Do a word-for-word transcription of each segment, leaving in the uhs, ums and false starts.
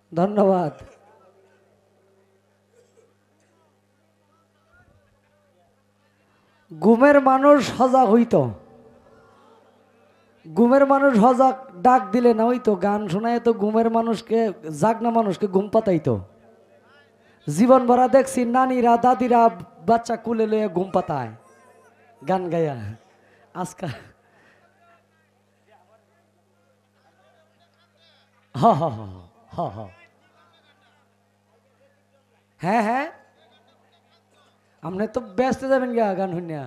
ধন্যবাদ। ঘুমের মানুষ সজাগ হইতো, ঘুমের মানুষ সজাগ ডাক দিলে না হইতো, গান শোনায় তো ঘুমের মানুষকে, জাগনা মানুষকে ঘুম পাতাইতো। জীবন ভরা দেখছি নানিরা দাদিরা বাচ্চা কুলে লইয়া ঘুম পাতায় গান গায়া। আজকাল হ হ হ হ হ হ্যাঁ হ্যাঁ, আপনি তো ব্যস্ত যাবেন গা গান শুনিয়া।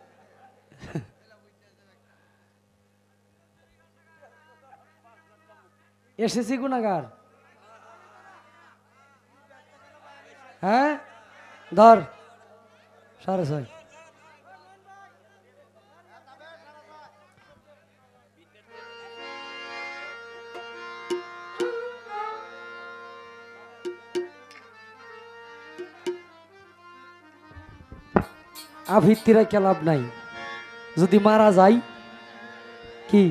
এসেছি গুনাগার, হ্যাঁ ধর সাড়ে ছয়। আভিত্তিরা কে লাভ নাই, যদি মারা যায় কি,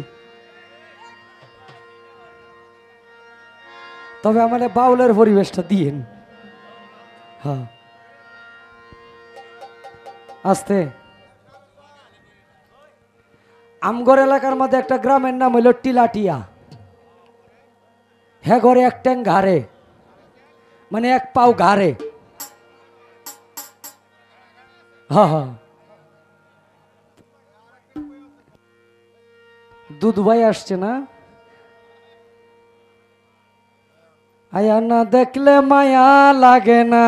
তবে আমার বাউলের পরিবেশটা দিয়েন। হ্যাঁ আস্তে। আমগর এলাকার মধ্যে একটা গ্রামের নাম হইল টিলাটিয়া। হ্যাঁ ঘরে এক ট্যাং ঘাড়ে, মানে এক পাও ঘাড়ে। হ্যাঁ হ্যাঁ দুধ ভাই আসছে না, আয়া না দেখলে মায়া লাগে না,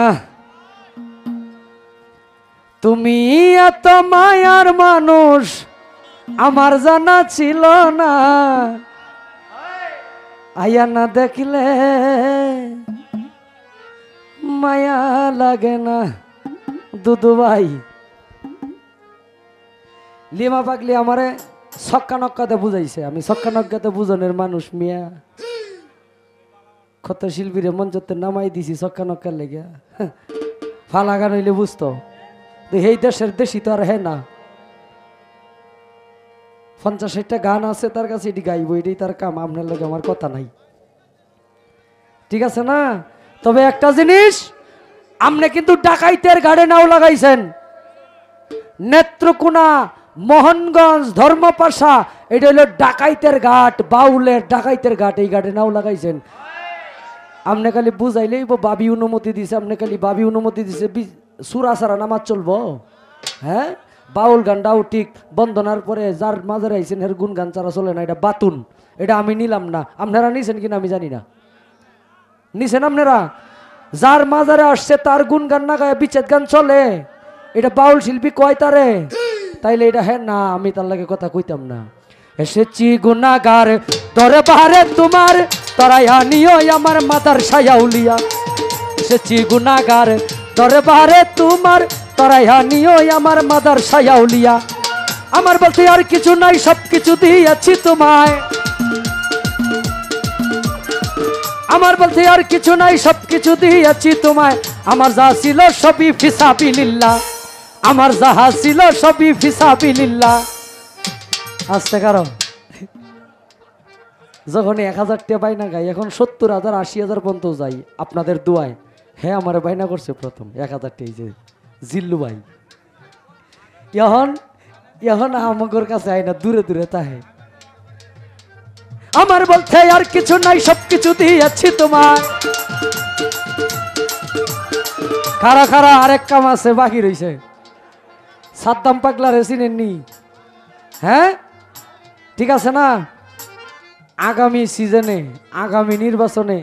তুমি এত মায়ার মানুষ আমার জানা ছিল না, আয়া না দেখলে মায়া লাগে না। দুদু ভাই লিমা পাগলি আমারে ছক্কা নক্কাতে বুঝাইছে, আমি ছক্কা নক্কাতে বুঝানোর মানুষ মিয়া। কত শিল্পীর মঞ্চতে নামাই দিছি ছক্কা নক্কার লেগে, ফালা গান হইলে বুঝতো। এই দেশের দেশি তো আর হ্যাঁ না, পঞ্চাশ ষাটটা গান আছে তার কাছে, এটি গাইব, এটাই তার কাম। আপনার লোক আমার কথা নাই, ঠিক আছে না? তবে একটা জিনিস, আপনি কিন্তু ডাকাইতের গাড়ে নাও লাগাইছেন। নেত্রকোনা, মোহনগঞ্জ, ধর্মপাশা, এটা হলো ডাকাইতের ঘাট, বাউলের ডাকাইতের ঘাট, এই ঘাটে নাও লাগাইছেন। আপনি খালি বুঝাইলেই বাবি অনুমতি দিছে, আপনি খালি বাবি অনুমতি দিছে, সুরা সারা নামাজ চলবো? হ্যাঁ, বাউল গানটাও ঠিক, বন্দনার পরে যার মাঝে আইছেন এর গুণ গান ছাড়া চলে না, এটা বাতুন, এটা আমি নিলাম না। আপনারা নিছেন কিনা আমি জানি না, নিছেন আপনারা? যার মাজারে আসছে তার গুণ গান না গায়ে বিচ্ছেদ গান চলে, এটা বাউল শিল্পী কয় তারে? তাইলে এটা হ্যাঁ না, আমি তার লাগে কথা কইতাম না। এসেছি গুনাগার তরে বাহারে তোমার, তরাই আনিও আমার মাতার সায়াউলিয়া। এসেছি গুনাগার তরে বাহারে তোমার, তরাই আনিও আমার মাদার সায়াউলিয়া। আমার বলতে আর কিছু নাই, সব কিছু দিয়েছি তোমায়। আমার বলতে আর কিছু নাই, সব কিছু দিয়েছি তোমায়। আমার যা ছিল সবই ফিসাবিলিল্লাহ, আমার যাহা ছিল সবই ফিসাবিলিল্লাহ। আস্তে কারণ যখন এক হাজার টাকা বাইনা গাই, এখন সত্তর হাজার আশি হাজার পর্যন্ত যাই আপনাদের দোয়ায়। হ্যাঁ আমার বাইনা করছে প্রথম এক হাজার টাকা, যে জিল্লু ভাই। এখন এখন আমাদের কাছে আয় না, দূরে দূরে তাহে। আমার বলতে আর কিছু নাই, সবকিছু দিয়েছি তোমার। খারা খারা আরেক কাম আছে বাকি রয়েছে। সাদ্দাম পাগলারে চিনেননি? হ্যাঁ ঠিক আছে না? আগামী সিজনে, আগামী নির্বাচনে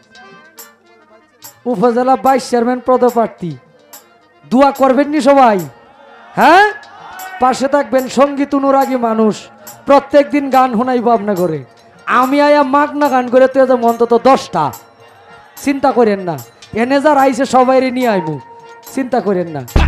উপজেলা ভাইস চেয়ারম্যান পদপ্রার্থী, দোয়া করবেননি সবাই? হ্যাঁ, পাশে থাকবেন। সঙ্গীত অনুরাগী মানুষ, প্রত্যেক দিন গান শোনাইব আপনা করে। আমি আয়া মাগনা গান করে তো যাবো অন্তত দশটা, চিন্তা করেন না। এনে যার আইসে সবাই নিয়ে আইব, চিন্তা করেন না।